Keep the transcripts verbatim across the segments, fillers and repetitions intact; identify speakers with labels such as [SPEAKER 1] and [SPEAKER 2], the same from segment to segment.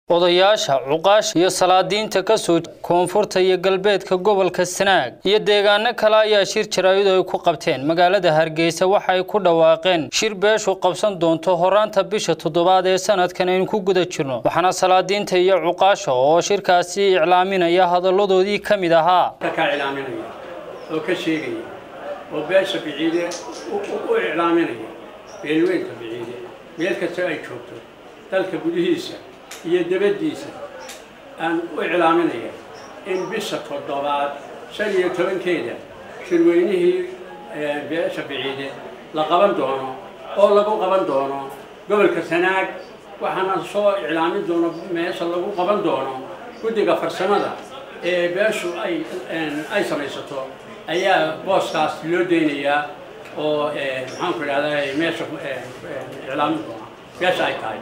[SPEAKER 1] odayaasha cuqaash iyo salaadiinta ka soo koonfurta iyo galbeedka gobolka Sanaag iyo deegaano kale ayaa shir jaraa'id ay ku qabteen magaalada Hargeysa waxa ay ku dhawaaqeen shir beeshu qabsan doonto horaanta bisha toddobaad ee sanadkan aynu ku guda jirno waxaana salaadiinta iyo cuqaasha oo shirkaasi iclaaminaya hadaladoodii kamid ahaa
[SPEAKER 2] ka iclaaminaya oo ka sheegaya oo beesha biciide u iclaaminaya beelweynta biciide meel kasta ay joogto dalka gudihiisa iyo dabadiisa aan u iclaaminaya in bisha toddobaad shan iyo tobankeeda shirweynihii beesha biciide la qaban doono oo lagu qaban doono gobolka Sanaag waxaana soo iclaamin doono meesha lagu qaban doono guddiga farsamada ee beeshu ay ay samaysato ayaa booskaas loo deynayaa oo maxaan ku idhahdaa meesha iclaamin doona beesha ay tahay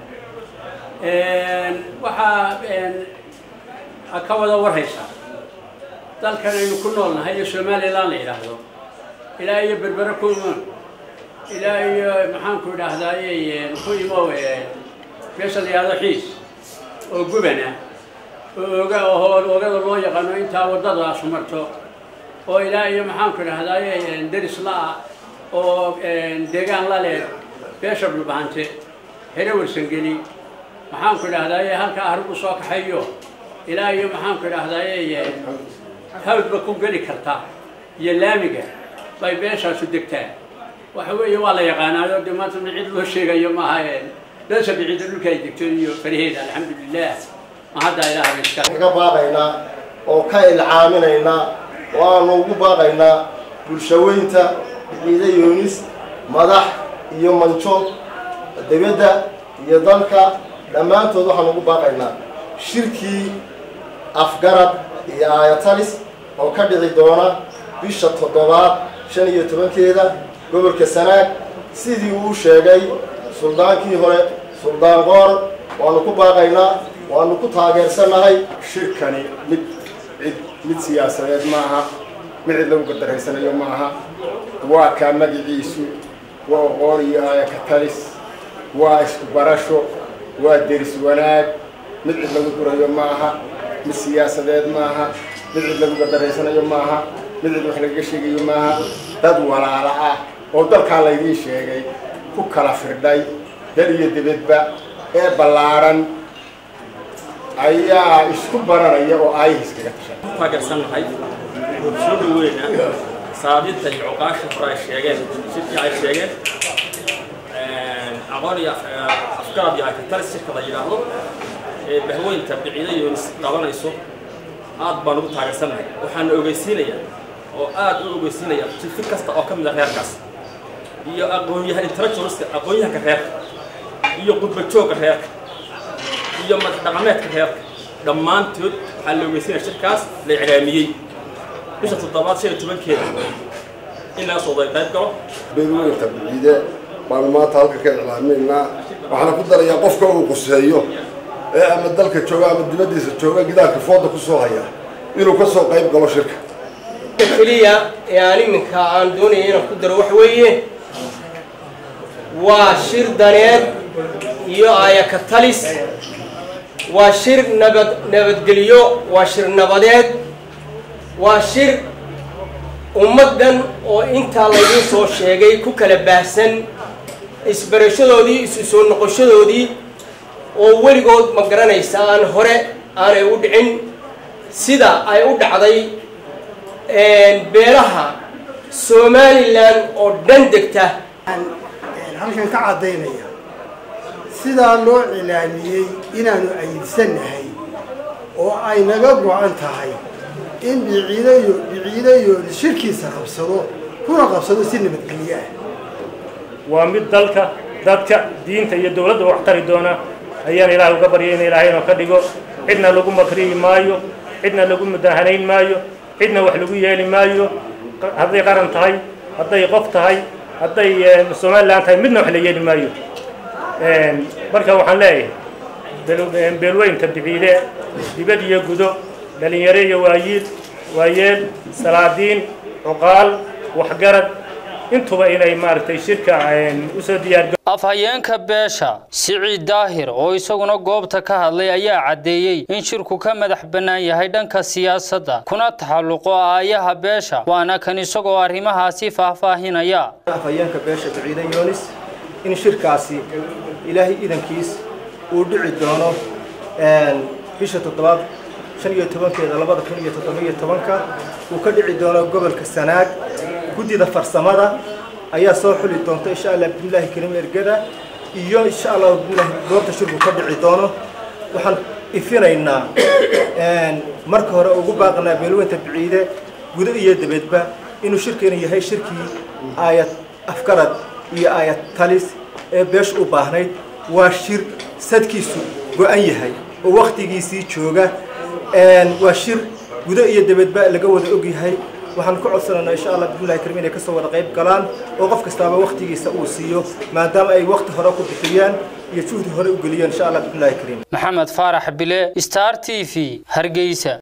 [SPEAKER 2] waxaa ka wada warhaysa dalkan aynu ku noolnahay iyo Somaliland la yiraahdo ilaa iyo berbera ku iman ilaa iyo maxaan ku idhahdaa ku imo beesha la yiraahdo xiis oo gubana oo oga oo ogada loo yaqaano inta wadada sumarto oo ilaa iyo maxaan ku idhahdaa deris la oo deegaan la leh beesha dhulbaante herewarsan geli maxaan ku idhahdaa halka argu soo kaxayo ilaa iyo maxaan ku idhahdaa hawdba ku geli karta iyo laamiga bay beeshaas u degtaa waxa weeye waa la yaqaanaa dhimaanta cid loo sheegayo ma aha beesha biciid dhulka ay degto iyo fariheeda alxamdulillah ma hadda ilaahay iska
[SPEAKER 3] ka baaqayna oo ka ilcaaminayna waanu ugu baaqayna bulshaweynta biciide Yunis madax iyo manjo dawladda iyo dalka dhammaantood waxaan ugu baaqaynaa shirkii afgarad iyo ayatalis oo ka dhici doona bisha toddobaad shan iyo tobankeeda gobolka Sanaag sidii uu sheegay suldaankii hore suldaan qoor waanu ku baaqaynaa waanu ku taageersanahay
[SPEAKER 4] shirkani mid mid siyaasadeed maaha mid lagu qadaraysanayo maaha waa ka magaciisu waa qoor iyo ayatalis waa isku barasho waa deris wanaag mid cid lagu gurayo maaha mid siyaasadeed maaha mid cid lagu qadaraysanayo maaha mid cid wax laga sheegayo maaha dad walaala ah oo dalka la idin sheegay ku kala firdhay dal iyo dibadba ee ballaaran ayaa isku baranaya oo ay iskaga tashay
[SPEAKER 5] taageersanahay soo dhaweeyna saadinta iyo cuqaasha fara sheegeen sidii ay sheegeen aqoon iyo afkaar iyo ayatalis shirkada yiraahdo ee bahweynta biciide Yunis qabanayso aad baan ugu taageersanahay waxaan ogeysiinayaa oo aad u ogeysiinayaa si kasta oo kamid ah reerkaas iyo aqoonyahan intellectualist aqoonyahanka reerka iyo qudba joogga reerka iyo madax dhaqameedka reerka dhammaantood waxaa la ogeysiinayaa shirkaas la iclaamiyay bisha toddobaad shan iyo tobankeeda in la soo qayb galo
[SPEAKER 6] beelweynta biciide baan maanta halka ka iclaaminaynaa waxaan ku darayaa qofka uu quseeyo ee ama dalka jooga ama dibadiisa jooga gidaarka fooda ku soo haya inuu ka soo qayb galo shirka
[SPEAKER 7] kaliya yaani minka aan doonayay inaan ku daro wax weeye waa shir daneed iyo ayaka talis waa shir nabad nabadgeliyo waa shir nabadeed waa shir ummadan oo inta la idin soo sheegay ku kala baahsan isbarashadoodii isu soo noqoshadoodii oo weligood ma garanaysa aan hore aanay u dhicin sida ay u dhacday beelaha Somaliland oo dhan degta
[SPEAKER 8] halkan ka cadeynaya sida loo cilaamiyay inaanu ayidsanahay oo ay naga go'an tahay in biciide iyo biciide iyo shirkiisa qabsado kuna qabsado si nabadgelyo ah
[SPEAKER 9] waa mid dalka dadka diinta iyo dawladda wax tari doona ayaan ilaahay uga baryayna ilaahay inuu ka dhigo cidna lagu makriyi maayo cidna lagu mudahanayn maayo cidna wax lagu yeeli maayo hadday qaran tahay hadday qof tahay hadday Somaliland tahay midna wax la yeeli maayo marka waxaan leeyahay beelweynta biciide dibad iyo gudo dhalinyaro iyo waayid waayeel salaadiin cuqaal waxgarad intuba inay maaragtay shirka u soo diyaar
[SPEAKER 1] afhayeenka beesha Siciid Daahir oo isaguna goobta ka hadlay ayaa cadeeyay in shirku ka madax banaan yahay dhanka siyaasadda kuna taxalluqo aayaha beesha waana kan isagoo arrimahaasi faahfaahinaya
[SPEAKER 10] afhayeenka beesha Biciide Yoonis in shirkaasi ilaahay idankiis uu dhici doono een bisha toddobaad shan iyo tobankeeda labada kun iyo toddoba iyo tobanka uu ka dhici doono gobolka Sanaag gudida farsamada ayaa soo xuli doonta insha Allah billahi karim ergada iyo insha Allah billahi goobta shirku ka dhici doono waxaan ifinaynaa een marka hore ugu baaqnaa beelweynta Biciide gudo iyo dibadba inuu shirkeena yahay shirkii ayad afkarad iyo ayad talis ee beesh u baahnayd waa shir sadkiisu go'an yahay oo waqtigiisii jooga een waa shir gudo iyo dibadba laga wada og yahay waxaan ku codsanaynaa insha Allah billahi karim inay ka soo wada qayb galaan oo qof kasta waqtigiisa uu siiyo maadaama ay waqti hore ku bixiyaan iyo juhdi hore u galiyaan insha Allah billahi karim
[SPEAKER 1] Maxamed Faarax Bile Star T V Hargeysa